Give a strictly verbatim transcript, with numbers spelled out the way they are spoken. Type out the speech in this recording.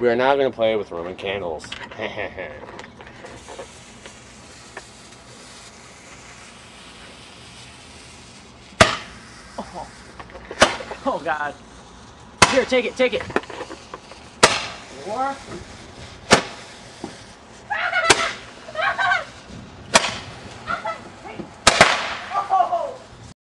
We are now going to play with Roman candles. Oh. Oh, God. Here, take it, take it. Four.